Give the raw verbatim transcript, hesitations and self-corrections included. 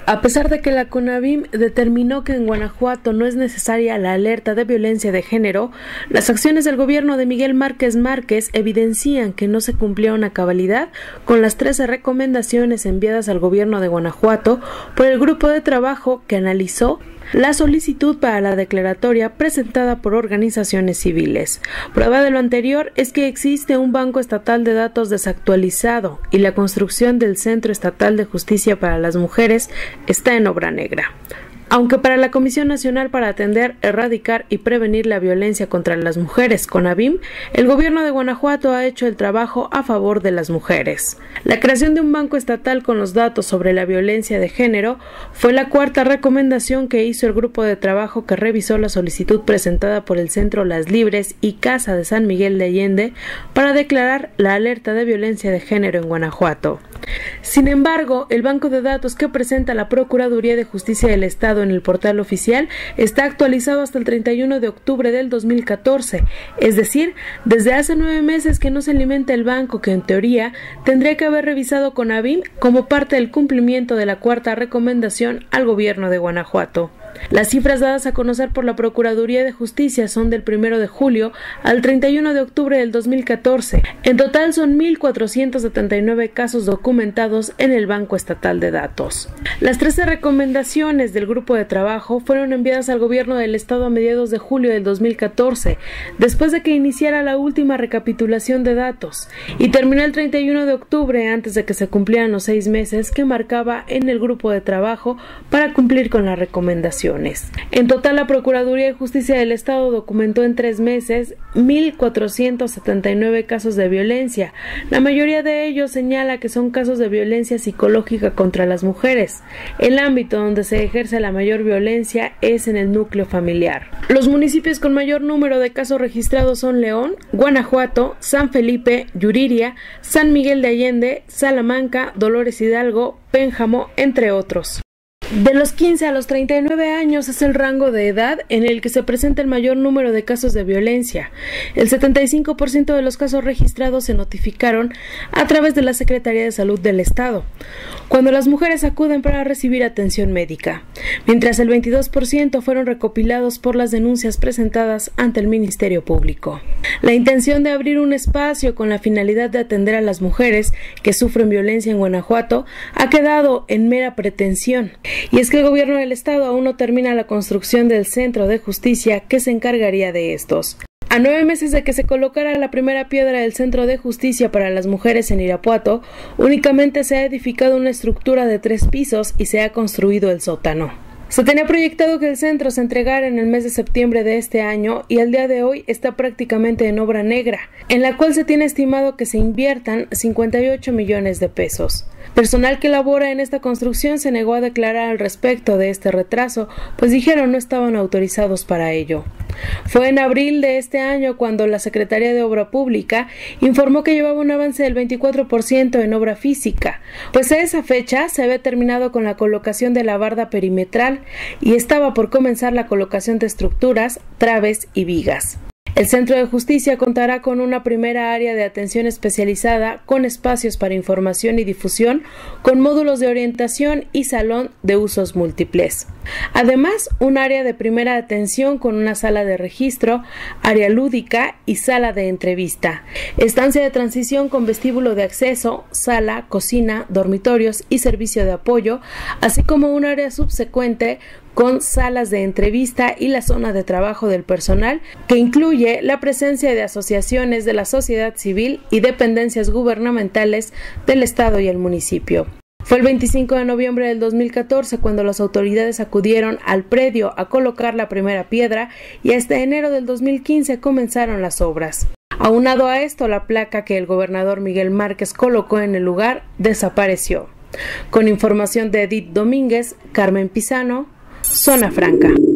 A pesar de que la CONAVIM determinó que en Guanajuato no es necesaria la alerta de violencia de género, las acciones del gobierno de Miguel Márquez Márquez evidencian que no se cumplieron a cabalidad con las trece recomendaciones enviadas al gobierno de Guanajuato por el grupo de trabajo que analizó la solicitud para la declaratoria presentada por organizaciones civiles. Prueba de lo anterior es que existe un banco estatal de datos desactualizado y la construcción del Centro Estatal de Justicia para las Mujeres está en obra negra. Aunque para la Comisión Nacional para Atender, Erradicar y Prevenir la Violencia contra las Mujeres, CONAVIM, el gobierno de Guanajuato ha hecho el trabajo a favor de las mujeres. La creación de un banco estatal con los datos sobre la violencia de género fue la cuarta recomendación que hizo el grupo de trabajo que revisó la solicitud presentada por el Centro Las Libres y Casa de San Miguel de Allende para declarar la alerta de violencia de género en Guanajuato. Sin embargo, el banco de datos que presenta la Procuraduría de Justicia del Estado en el portal oficial está actualizado hasta el treinta y uno de octubre del dos mil catorce, es decir, desde hace nueve meses que no se alimenta el banco que en teoría tendría que haber revisado CONAVIM como parte del cumplimiento de la cuarta recomendación al gobierno de Guanajuato. Las cifras dadas a conocer por la Procuraduría de Justicia son del primero de julio al treinta y uno de octubre del dos mil catorce. En total son mil cuatrocientos setenta y nueve casos documentados en el Banco Estatal de Datos. Las trece recomendaciones del grupo de trabajo fueron enviadas al gobierno del estado a mediados de julio del dos mil catorce, después de que iniciara la última recapitulación de datos, y terminó el treinta y uno de octubre antes de que se cumplieran los seis meses que marcaba en el grupo de trabajo para cumplir con las recomendaciones. En total, la Procuraduría de Justicia del Estado documentó en tres meses mil cuatrocientos setenta y nueve casos de violencia. La mayoría de ellos señala que son casos de violencia psicológica contra las mujeres. El ámbito donde se ejerce la mayor violencia es en el núcleo familiar. Los municipios con mayor número de casos registrados son León, Guanajuato, San Felipe, Yuriria, San Miguel de Allende, Salamanca, Dolores Hidalgo, Pénjamo, entre otros. De los quince a los treinta y nueve años es el rango de edad en el que se presenta el mayor número de casos de violencia. El setenta y cinco por ciento de los casos registrados se notificaron a través de la Secretaría de Salud del Estado, cuando las mujeres acuden para recibir atención médica, mientras el veintidós por ciento fueron recopilados por las denuncias presentadas ante el Ministerio Público. La intención de abrir un espacio con la finalidad de atender a las mujeres que sufren violencia en Guanajuato ha quedado en mera pretensión. Y es que el gobierno del estado aún no termina la construcción del Centro de Justicia que se encargaría de estos. A nueve meses de que se colocara la primera piedra del Centro de Justicia para las Mujeres en Irapuato, únicamente se ha edificado una estructura de tres pisos y se ha construido el sótano. Se tenía proyectado que el centro se entregara en el mes de septiembre de este año y al día de hoy está prácticamente en obra negra, en la cual se tiene estimado que se inviertan cincuenta y ocho millones de pesos. Personal que labora en esta construcción se negó a declarar al respecto de este retraso, pues dijeron no estaban autorizados para ello. Fue en abril de este año cuando la Secretaría de Obra Pública informó que llevaba un avance del veinticuatro por ciento en obra física, pues a esa fecha se había terminado con la colocación de la barda perimetral y estaba por comenzar la colocación de estructuras, traves y vigas. El Centro de Justicia contará con una primera área de atención especializada con espacios para información y difusión, con módulos de orientación y salón de usos múltiples. Además, un área de primera atención con una sala de registro, área lúdica y sala de entrevista. Estancia de transición con vestíbulo de acceso, sala, cocina, dormitorios y servicio de apoyo, así como un área subsecuente con salas de entrevista y la zona de trabajo del personal, que incluye la presencia de asociaciones de la sociedad civil y dependencias gubernamentales del Estado y el municipio. Fue el veinticinco de noviembre del dos mil catorce cuando las autoridades acudieron al predio a colocar la primera piedra y hasta enero del dos mil quince comenzaron las obras. Aunado a esto, la placa que el gobernador Miguel Márquez colocó en el lugar desapareció. Con información de Edith Domínguez, Carmen Pizano, Zona Franca.